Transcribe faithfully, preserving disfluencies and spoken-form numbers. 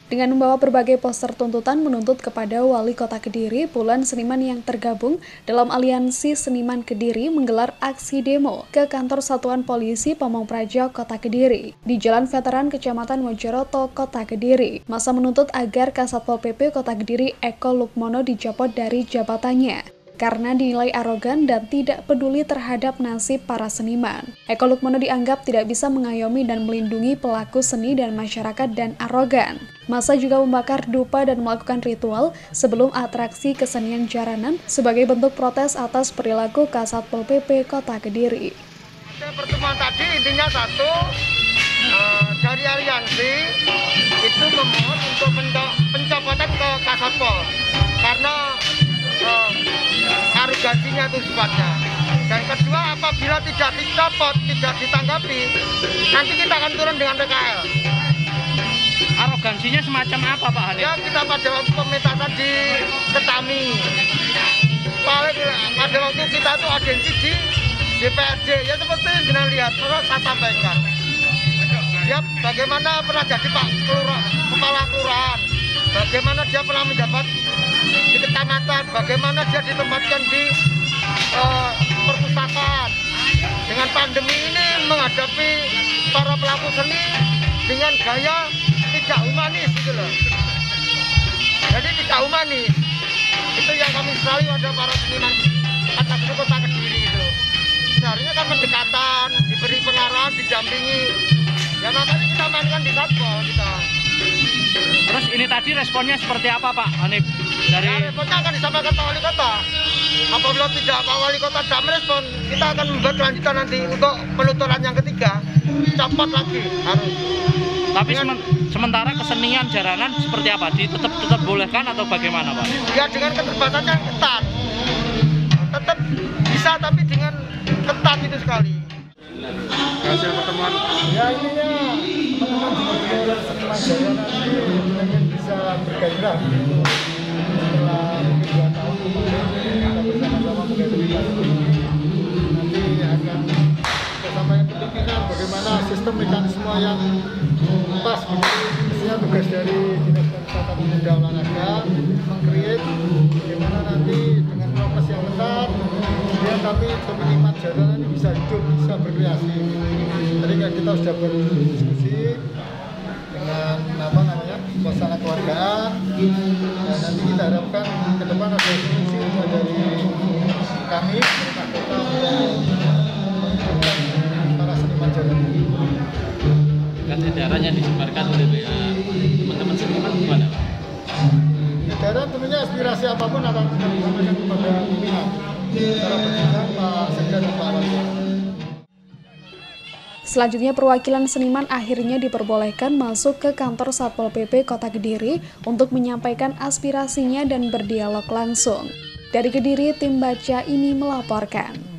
Dengan membawa berbagai poster tuntutan menuntut kepada Wali Kota Kediri, puluhan seniman yang tergabung dalam Aliansi Seniman Kediri menggelar aksi demo ke kantor Satuan Polisi Pamong Praja Kota Kediri di Jalan Veteran Kecamatan Mojoroto, Kota Kediri. Masa menuntut agar Kasatpol P P Kota Kediri Eko Lukmono dicopot dari jabatannya karena dinilai arogan dan tidak peduli terhadap nasib para seniman. Eko Lukmono dianggap tidak bisa mengayomi dan melindungi pelaku seni dan masyarakat dan arogan. Masa juga membakar dupa dan melakukan ritual sebelum atraksi kesenian jaranan sebagai bentuk protes atas perilaku Kasatpol P P Kota Kediri. Pertemuan tadi intinya satu, uh, dari aliansi itu memohon untuk pencopotan ke Kasatpol karena uh, arogansinya itu sifatnya. Dan kedua, apabila tidak dicopot, tidak ditanggapi, nanti kita akan turun dengan P K L. Arogansinya semacam apa, Pak Hanif? Ya, kita pada waktu pementasan di Ketami, paling pada waktu kita itu audiensi di D P R D, ya seperti yang kita lihat, terus saya sampaikan. Ya, bagaimana pernah jadi Pak Kelura, Kepala Kelurahan, bagaimana dia pernah menjabat di kecamatan, bagaimana dia ditempatkan di uh, perpustakaan. Dengan pandemi ini menghadapi para pelaku seni dengan gaya tidak humanis gitu loh. Jadi tidak humanis. Itu yang kami selalu ada para seniman atas Kota Kediri itu. Seharusnya kan pendekatan, diberi pengarahan, didampingi. Ya makanya kita mainkan di Satpol kita. Terus ini tadi responnya seperti apa, Pak Hanif? Dari ya, responnya akan disampaikan Pak Wali Kota. Apabila tidak Pak Wali Kota tidak merespon, kita akan membuat kelanjutan nanti untuk penuturan yang ketiga. Copot lagi harus. Tapi dengan, sementara kesenian jaranan seperti apa? Tetap tetap bolehkan atau bagaimana, Pak? Ya dengan keterbatasan yang ketat. Tetap bisa tapi dengan ketat itu sekali. Hasil pertemuan ya ininya teman-teman di seniman jaranan ini pengen bisa bergairah setelah dua tahun kemarin kita bersama-sama menghadapi pandemi. Nanti akan kita sampaikan ke pimpinan bagaimana sistem mekanisme yang pas begitu. Mestinya tugas dari Dinas Pariwisata Pemuda Olahraga meng-create bagaimana nanti dengan prokes yang ketat kemudian kami penikmat jaranan ini bisa hidup, bisa berkreasi. Tadi kan kita sudah berdiskusi dengan apa namanya suasana keluargaan dan nanti kita harapkan ke depan ada solusi dari kami pemerintah kota untuk para seniman jaranan. Kan edaran yang disebarkan oleh teman-teman seniman gimana, Pak? Edaran tentunya aspirasi apapun akan kita sampaikan kepada pimpinan secara berjenjang Pak Sekda dan Pak Wali. Selanjutnya, perwakilan seniman akhirnya diperbolehkan masuk ke kantor Satpol P P Kota Kediri untuk menyampaikan aspirasinya dan berdialog langsung. Dari Kediri, tim Baca ini melaporkan.